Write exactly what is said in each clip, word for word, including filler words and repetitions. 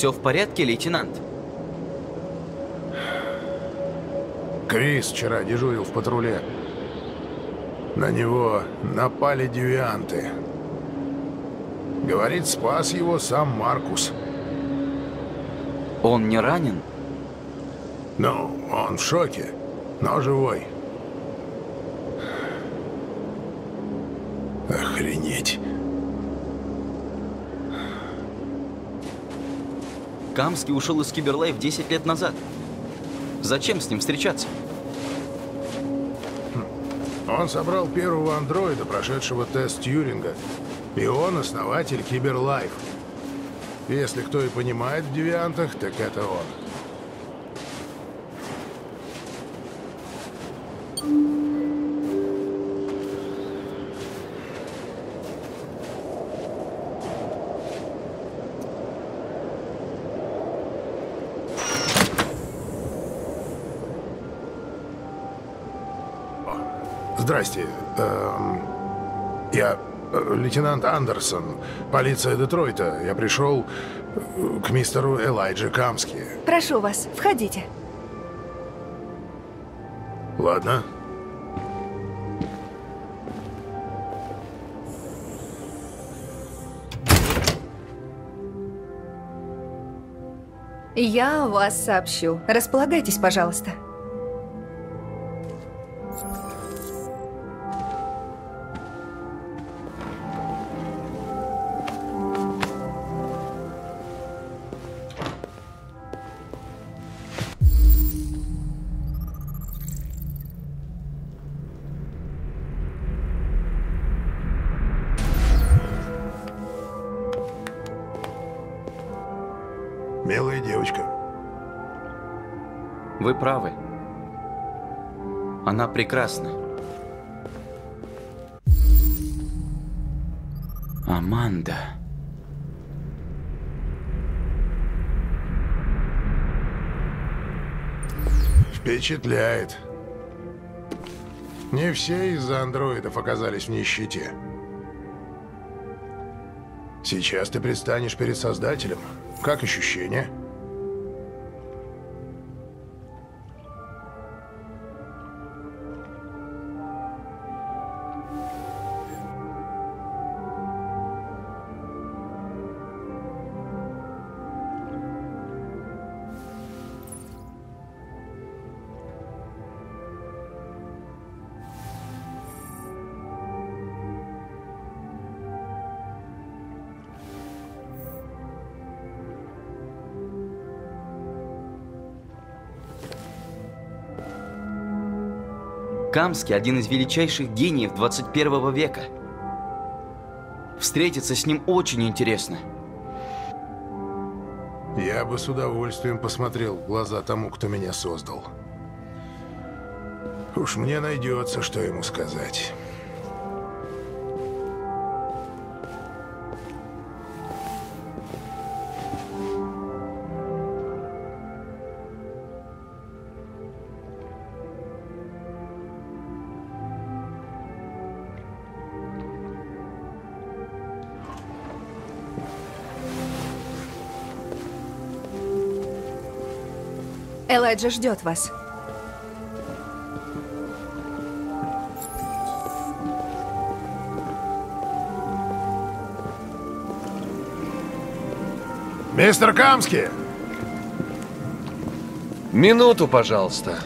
Все в порядке, лейтенант? Крис вчера дежурил в патруле. На него напали девианты. Говорит, спас его сам Маркус. Он не ранен? Ну, он в шоке, но живой. Охренеть. Камский ушел из Киберлайф десять лет назад. Зачем с ним встречаться? Он собрал первого андроида, прошедшего тест Тьюринга. И он основатель Киберлайф. Если кто и понимает в девиантах, так это он. Здрасте. Эм, я э, лейтенант Андерсон, полиция Детройта. Я пришел э, к мистеру Элайджа Камски. Прошу вас, входите. Ладно. Я вас сообщу. Располагайтесь, пожалуйста. Милая девочка. Вы правы. Она прекрасна. Аманда. Впечатляет. Не все из-за андроидов оказались в нищете. Сейчас ты предстанешь перед Создателем. Как ощущения? Камский – один из величайших гениев двадцать первого века. Встретиться с ним очень интересно. Я бы с удовольствием посмотрел в глаза тому, кто меня создал. Уж мне найдется, что ему сказать. Элайджа ждет вас. Мистер Камски! Минуту, пожалуйста.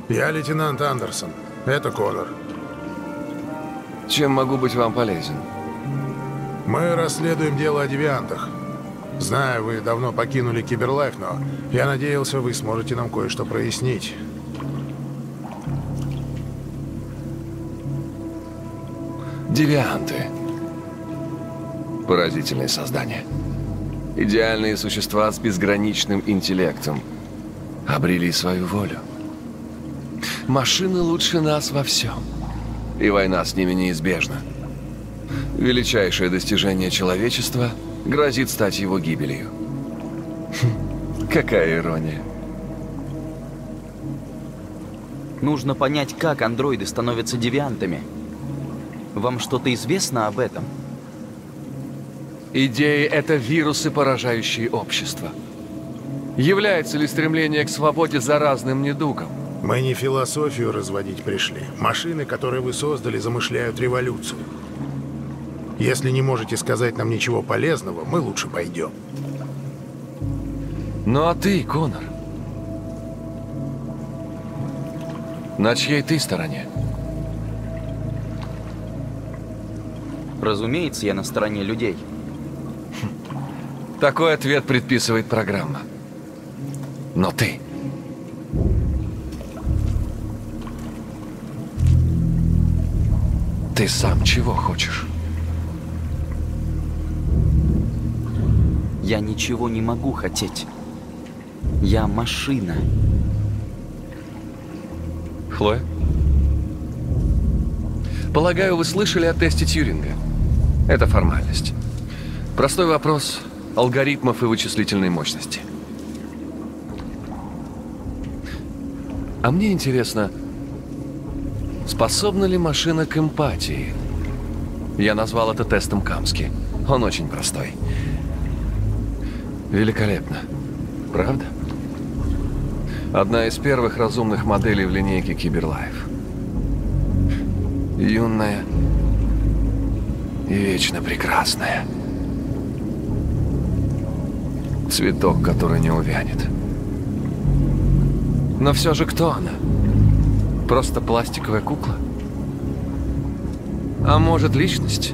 Я лейтенант Андерсон. Это Коннор. Чем могу быть вам полезен? Мы расследуем дело о девиантах. Знаю, вы давно покинули Киберлайф, но я надеялся, вы сможете нам кое-что прояснить. Девианты. Поразительные создания. Идеальные существа с безграничным интеллектом. Обрели свою волю. Машины лучше нас во всем. И война с ними неизбежна. Величайшее достижение человечества грозит стать его гибелью. Хм, какая ирония. Нужно понять, как андроиды становятся девиантами. Вам что-то известно об этом? Идеи — это вирусы, поражающие общество. Является ли стремление к свободе заразным недугом? Мы не философию разводить пришли. Машины, которые вы создали, замышляют революцию. Если не можете сказать нам ничего полезного, мы лучше пойдем. Ну а ты, Коннор? На чьей ты стороне? Разумеется, я на стороне людей. Такой ответ предписывает программа. Но ты... Ты сам чего хочешь? Я ничего не могу хотеть. Я машина. Хлоя? Полагаю, вы слышали о тесте Тьюринга? Это формальность. Простой вопрос алгоритмов и вычислительной мощности. А мне интересно, способна ли машина к эмпатии? Я назвал это тестом Камски. Он очень простой. Великолепно. Правда? Одна из первых разумных моделей в линейке Киберлайф. Юная и вечно прекрасная. Цветок, который не увянет. Но все же кто она? Просто пластиковая кукла? А может, личность?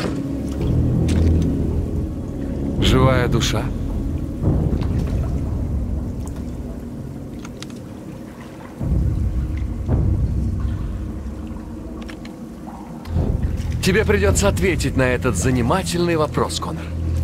Живая душа? Тебе придется ответить на этот занимательный вопрос, Коннор.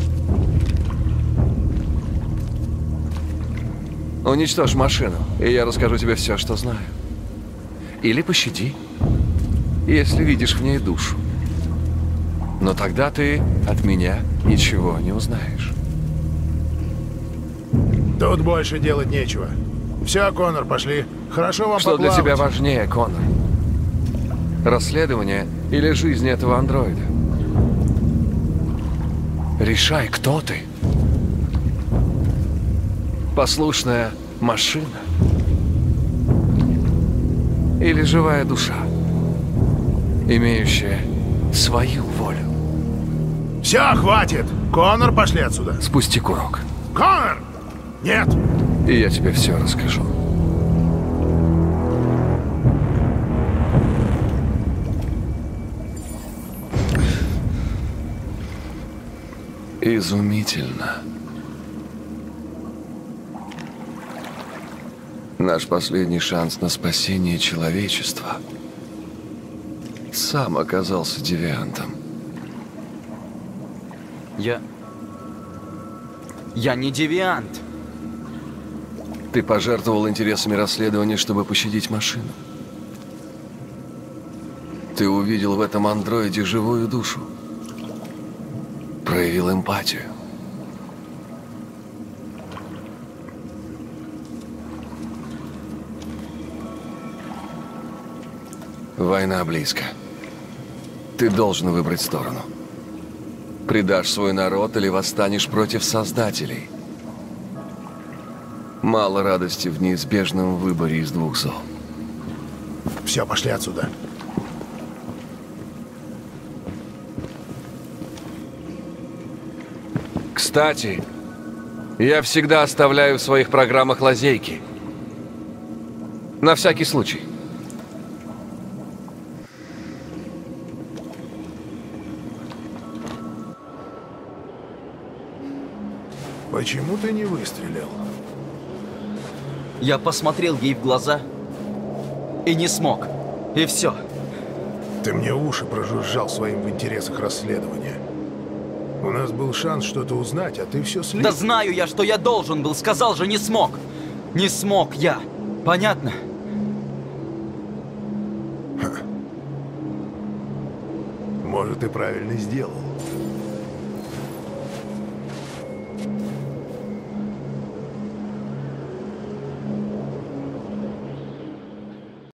Уничтожь машину, и я расскажу тебе все, что знаю. Или пощади, если видишь в ней душу. Но тогда ты от меня ничего не узнаешь. Тут больше делать нечего. Все, Коннор, пошли. Хорошо вам Что поплавать. для тебя важнее, Коннор? Расследование или жизнь этого андроида? Решай, кто ты. Послушная машина? Или живая душа, имеющая свою волю? Все, хватит! Коннор, пошли отсюда. Спусти курок, Коннор! Нет! и я тебе все расскажу. Изумительно. Наш последний шанс на спасение человечества сам оказался девиантом. Я... Я не девиант. Ты пожертвовал интересами расследования, чтобы пощадить машину. Ты увидел в этом андроиде живую душу. Проявил эмпатию. Война близко. Ты должен выбрать сторону. Предашь свой народ или восстанешь против создателей. Мало радости в неизбежном выборе из двух зол. Все, пошли отсюда. Кстати, я всегда оставляю в своих программах лазейки. На всякий случай. Почему ты не выстрелил? Я посмотрел ей в глаза и не смог. И все. Ты мне уши прожужжал своим в интересах расследования. У нас был шанс что-то узнать, а ты все слил. Да знаю я, что я должен был. Сказал же, не смог. Не смог я. Понятно? Может, и правильно сделал.